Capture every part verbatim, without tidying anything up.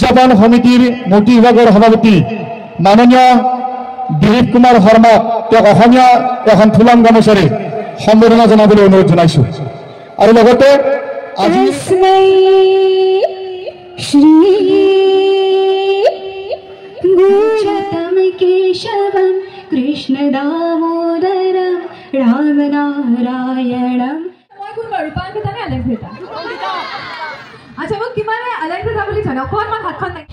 উদযাপন সমিতিৰ মূৰ্তি বিভাগৰ সভাপতি মাননীয় দিলীপ কুমাৰ শৰ্মা তেওঁক অসমীয়া এখন ফুলাম গামোচাৰে সম্বৰ্ধনা জনাবলৈ অনুৰোধ জনাইছো। আৰু লগতে আজি শ্ৰী গুৰুতম কেশৱম কৃষ্ণ দামোদৰম ৰাম নাৰায়ণম। মই কোনবা ৰূপাঙ্কিতা নে আলংকৃতা? আচ্ছা মোক কিমানে আলংকৃতা বুলি জানো অকণমান হাতখন নাই।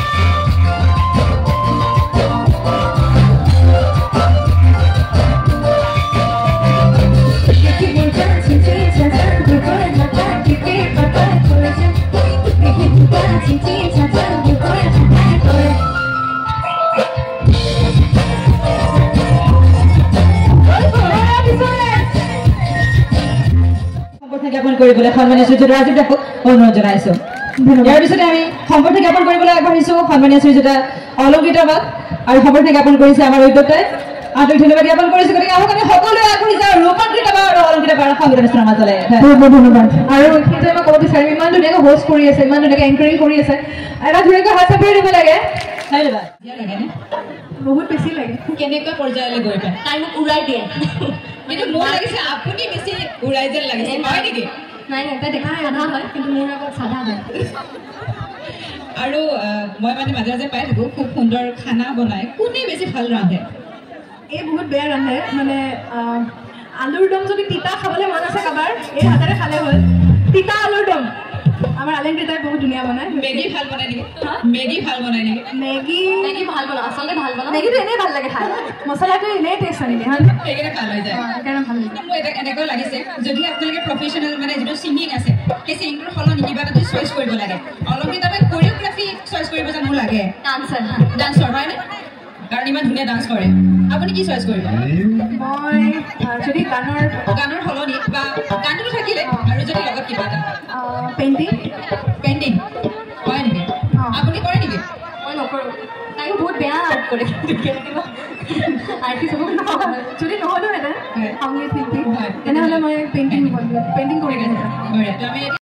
জ্ঞাপন কৰিবলৈ সন্মানীয় শ্ৰীযুত ৰাজীৱ দাসক অনুৰোধ জনাইছো। ইয়াৰ পিছতে আমি সম্বৰ্ধনা জ্ঞাপন কৰিবলৈ আগবাঢ়িছো সন্মানীয় শ্ৰীযুত অলংকৃতা বাক আৰু সম্বৰ্ধনা জ্ঞাপন কৰিছে আমাৰ উদ্যোক্তাই আন্তৰিক ধন্যবাদ জ্ঞাপন কৰিছো। গতিকে আহক আমি সকলোৱে আগবাঢ়ি যাওঁ ৰূপাঙ্কিতা বা আৰু অলংকৃতা বাৰ সংগীত অনুষ্ঠানৰ মাজলৈ। বহুত বহুত ধন্যবাদ। আৰু সেইটোৱে মই ক'ব বিচাৰিম ইমান ধুনীয়াকৈ হোষ্ট কৰি আছে ইমান ধুনীয়াকৈ এংকাৰিং কৰি আছে এটা ধুনীয়াকৈ হাত চাপৰি দিব লাগে। ধন্যবাদ। বহুত বেছি লাগে কেনেকৈ পৰ্যায়লৈ গৈ পায় তাই মোক উৰাই দিয়ে কিন্তু মোৰ লাগিছে আপুনি বেছি উৰাই যেন লাগিছে হয় নেকি? নাই নাই তাই দেখা সাধা হয় কিন্তু মোৰ আগত সাধা হয়। আৰু মই মানে মাজে মাজে পাই থাকোঁ খুব সুন্দৰ খানা বনাই কোনে বেছি ভাল ৰান্ধে? এই বহুত বেয়া ৰান্ধে মানে আলুৰ দম যদি তিতা খাবলৈ মন আছে কাৰোবাৰ এই হাতেৰে খালে হ'ল তিতা আলুৰ দম। আমাৰ আলংকৃতাই বহুত ধুনীয়া বনায়। মেগী ভাল বনাই নেকি? মেগী ভাল বনাই নেকি? মেগী মেগী ভাল বনাওঁ আচলতে ভাল বনাওঁ। মেগীটো এনেই ভাল লাগে খাই মছলাটো এনেই টেষ্ট আনি দিয়ে হয় সেইকাৰণে ভাল হৈ যায় সেইকাৰণে ভাল লাগে। মোৰ এটা এনেকুৱা লাগিছে যদি আপোনালোকে প্ৰফেশ্যনেল মানে যিটো ছিংগিং আছে সেই ছিংগিংটোৰ সলনি কিবা এটা চইচ কৰিব লাগে। অলংকৃতা কোৰিঅ'গ্ৰাফি চইচ কৰিব যেন মোৰ লাগে। ডান্সাৰ ডান্সৰ হয়নে? কাৰণ ইমান ধুনীয়া ডান্স কৰে আপুনি কি চইচ কৰিব? মই যদি গানৰ গানৰ সলনি বা গানটো থাকিলে আৰু যদি লগত কিবা এটা পেইণ্টিং পেইণ্টিং হয় নেকি? আপুনি কৰে নেকি? মই নকৰোঁ তাইও বহুত বেয়া আৰ্ট কৰে আৰ্টিষ্ট হ'ব নহয় যদি নহ'লেও এটা সংগীত শিল্পী তেনেহ'লে মই পেইণ্টিং পেইণ্টিং কৰি